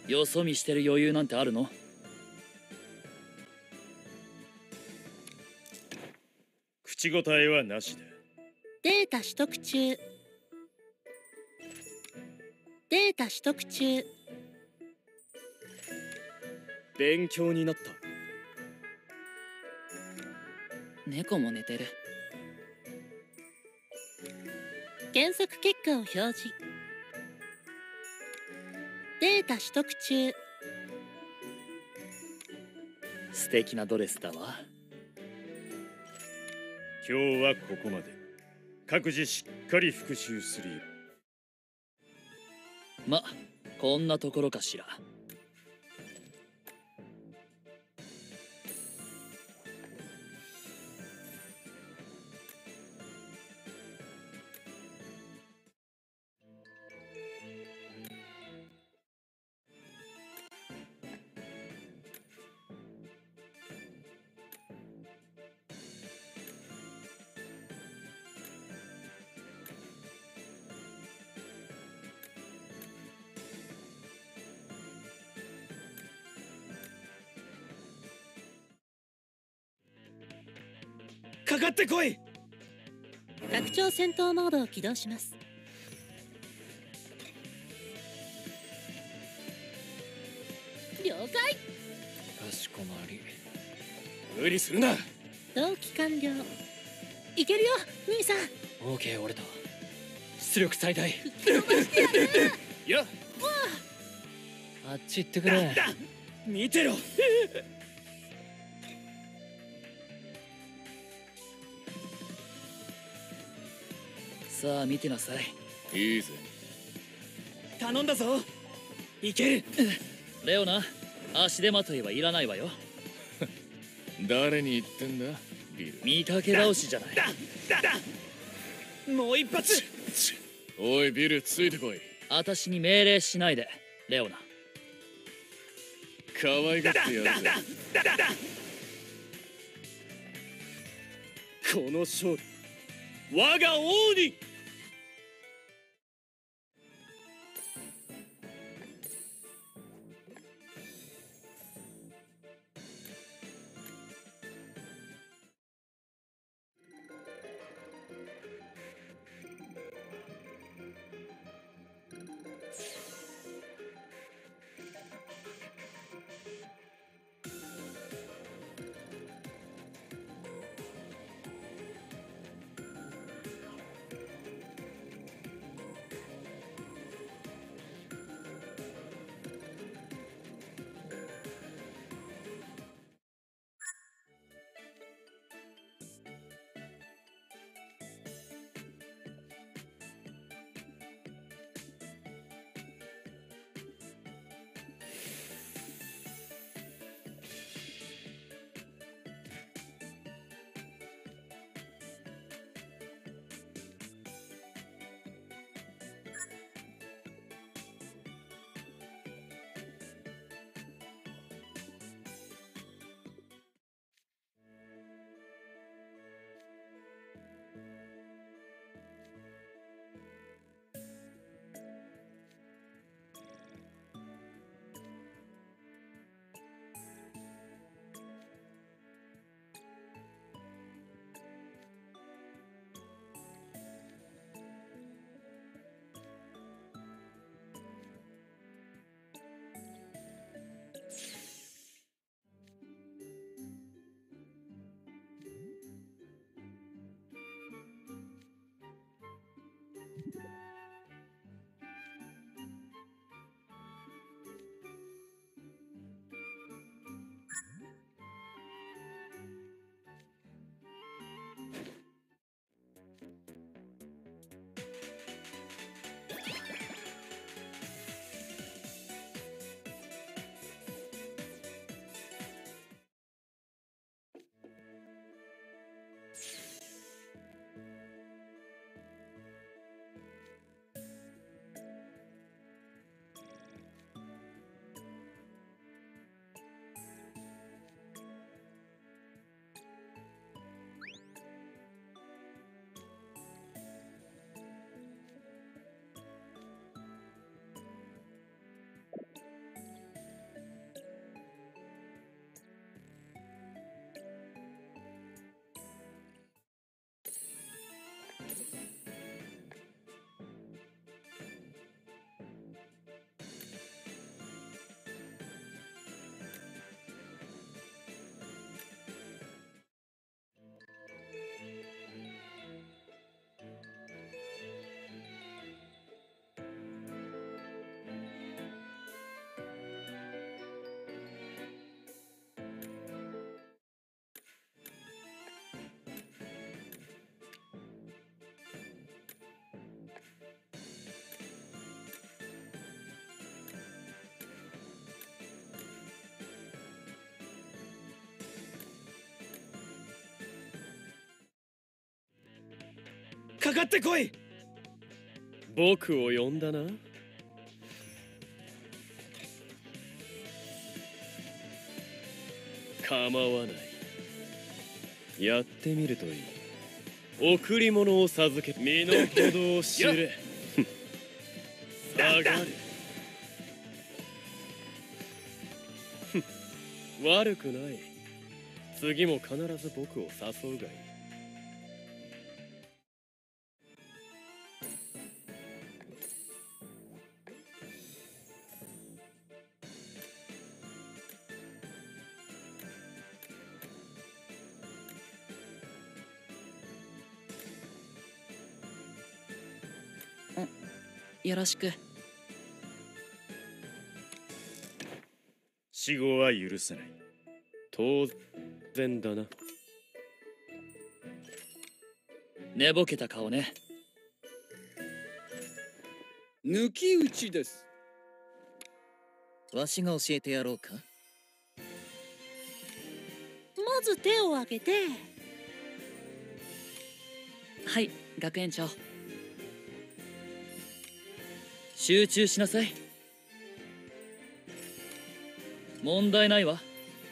よそ見してる余裕なんてあるの？ 口答えはなしだ。 データ取得中。データ取得中。 勉強になった。 猫も寝てる。 検索結果を表示。データ取得中。 素敵なドレスだわ。 今日はここまで。各自しっかり復習するよ。 ま、こんなところかしら。 かかってこい。 拡張戦闘モードを起動します。了解。 かしこまり。 無理するな。 同期完了。いけるよ兄さん。 オーケー、俺と出力最大。 いや、 あっち行ってくれ。 見てろ。 さあ見てなさい。 いいぜ。頼んだぞ。いける。 レオナ、足手まといはいらないわよ。 誰に言ってんだビル。 見かけ倒しじゃない。 もう一発。おいビル、ついてこい。 私に命令しないでレオナ。 可愛がってやるぜ。この勝利、我が王に。 かってこい。 僕を呼んだな。構わない。やってみるといい。贈り物を授け、身の程を知れ。下がれ。悪くない。次も必ず僕を誘うがいい。 よろしく。 死後は許せない。当然だな。 寝ぼけた顔ね。 抜き打ちです。 わしが教えてやろうか。 まず手を挙げて。 はい、学園長。集中しなさい。問題ないわ。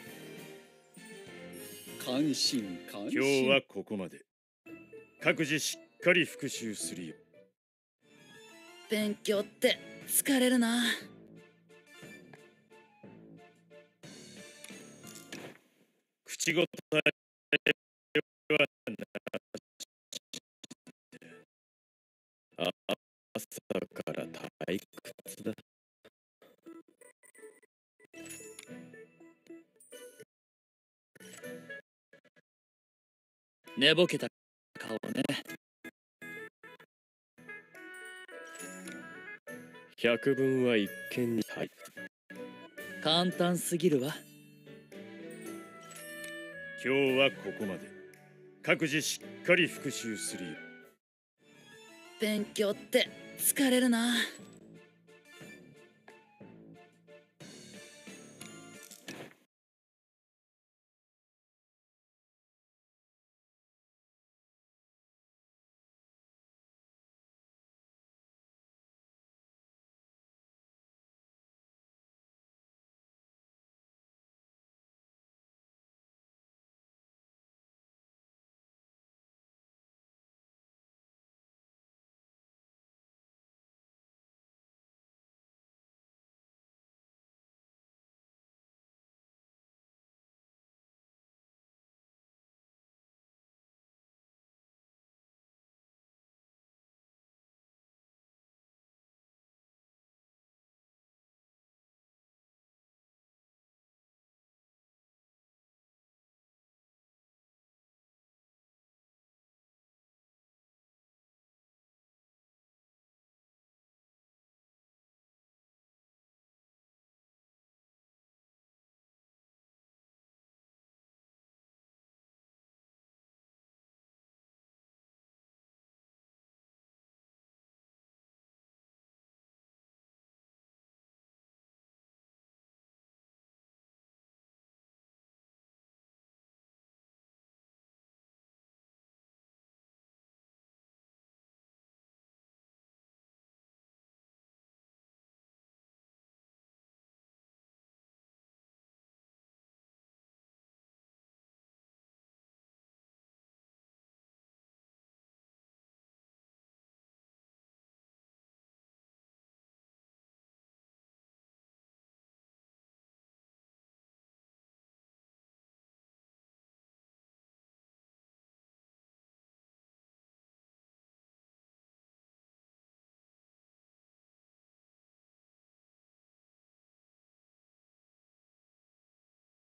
感心感心。 今日はここまで。各自しっかり復習するよ。 勉強って疲れるな。 口答えはな。朝から退屈だ。 寝ぼけた顔ね。 百聞は一見に入る。 簡単すぎるわ。 今日はここまで。各自しっかり復習するよ。 勉強って疲れるな。